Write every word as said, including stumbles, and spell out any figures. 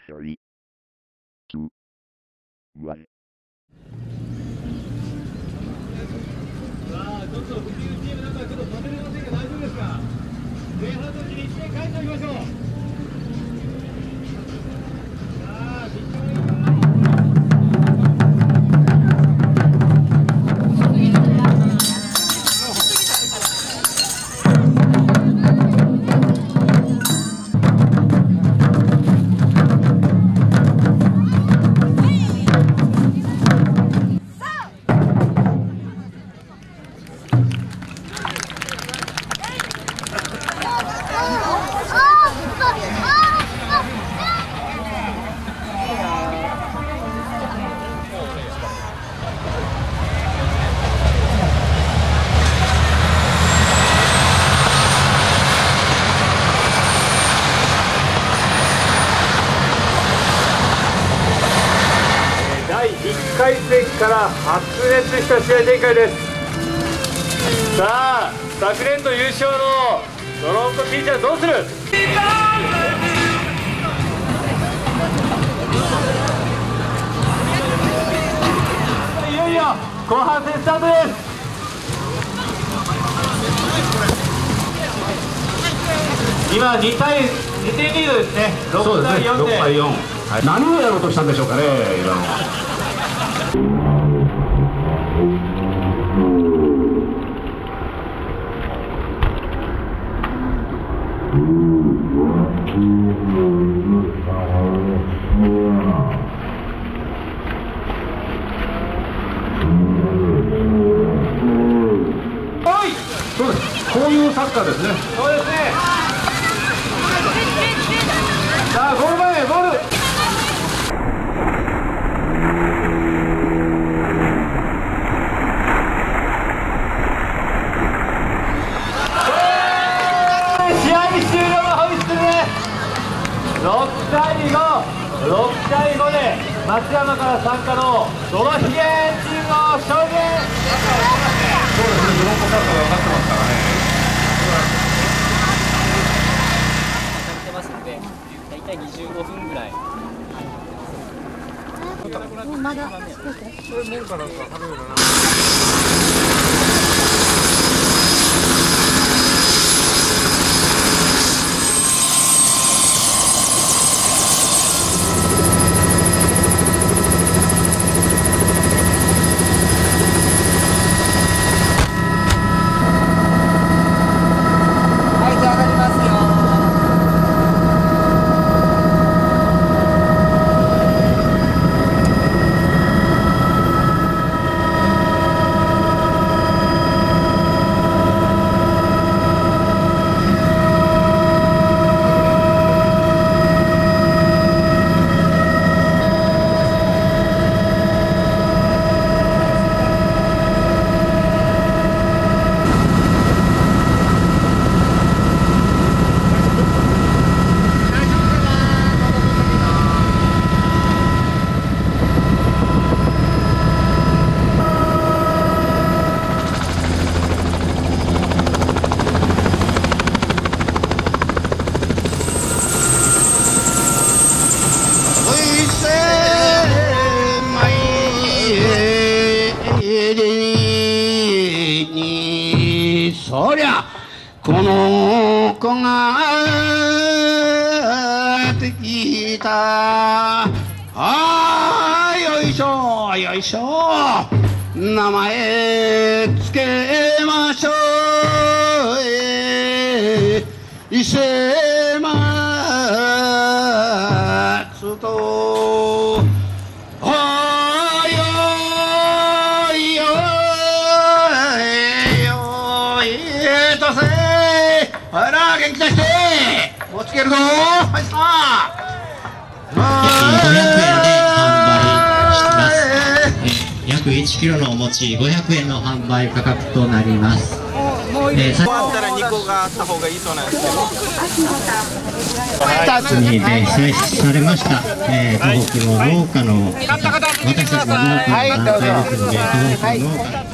three, two, one. さあ、ちょっと富士チームなんかちょっと止めれませんが大丈夫ですか。前半のうちにいってん返しておきましょう。さあ、ピッチャーいっかい戦から白熱した試合展開です。さあ、昨年度優勝のドロンコティーチャーどうする。いよいよ後半戦スタートです。今に対にてんリードですね。ろくたいよんで、 ろくたいよん、はい、何をやろうとしたんでしょうかね、今の。そうです。こういうサッカーですね。 そうですね。さあ、ゴール前、ゴール。試合終了のホイッスルでろくたいご、ろくたいごで松山から参加のドロヒゲチームの勝利です。 そうですね、ドロンコサッカーが分かってますからね。 てますので、だいたいにじゅうごふんぐらい。 まだ少し。 それ麺かなんか食べるな。 そりゃこの子ができた。あーよいしょよいしょ、名前つけましょう。えー、伊勢松とほら元気出しておつけるぞ。はいさあごひゃくえんで販売してます。えー、約いちキロのお餅ごひゃくえんの販売価格となります。えー、終わったらにこがあった方がいいそうなんですけど、にで被災されました、えー、東北の農家の方、私たちの農家の団体ですので、東北の農家